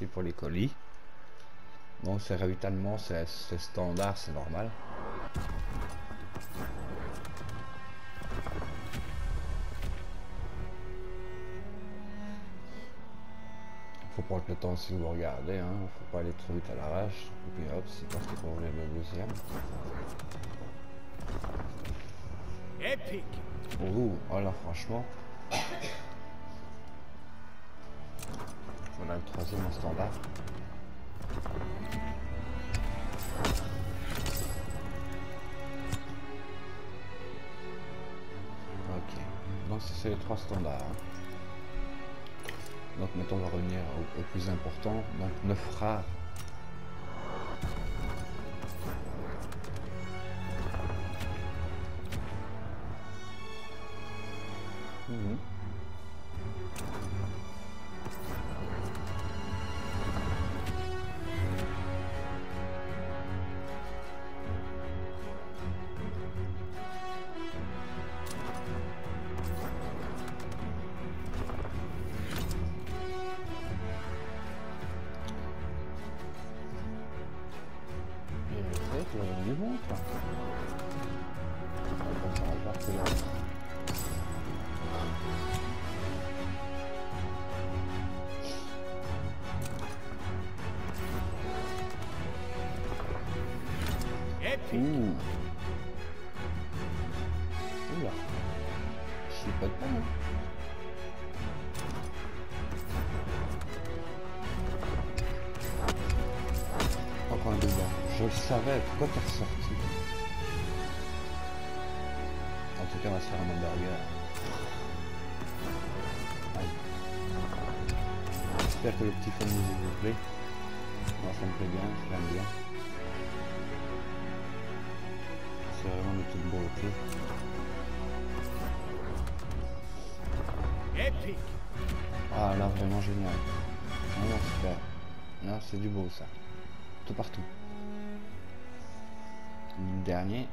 ici pour les colis. Bon, c'est ravitaillement, c'est standard, c'est normal. Faut prendre le temps si vous regardez, hein. Faut pas aller trop vite à l'arrache. Et puis hop, c'est parti pour le deuxième. Épique. Oh, voilà, franchement. Voilà le troisième en standard. Ok, donc c'est les trois standards. Hein. Donc maintenant on va revenir au plus important, donc 9 rares. Du bon, quoi. Ça va pas que là. Épique. Oula. Je suis pas de pas, hein. Encore un dégât. Je le savais, pourquoi t'es ressorti? En tout cas, on va se faire un hamburger. Allez. J'espère que le petit famille vous plaît. Moi, ça me plaît bien, je l'aime bien. C'est vraiment de toute beauté. Épique. Ah là, vraiment génial. Vraiment super. Là, c'est du beau ça. Tout partout. Le dernier.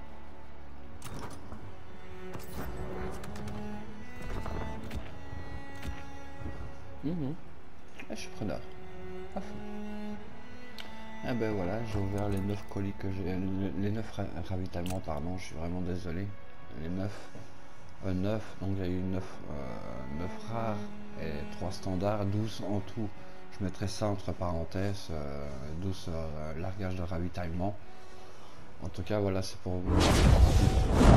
Ah, je suis preneur. À fond. Ah ben voilà, j'ai ouvert les 9 colis que j'ai. Les 9 ravitaillements, pardon, je suis vraiment désolé. Les 9. 9, donc il y a eu 9 rares et 3 standards, 12 en tout. Je mettrai ça entre parenthèses, 12 largages de ravitaillement. En tout cas, voilà, c'est pour vous.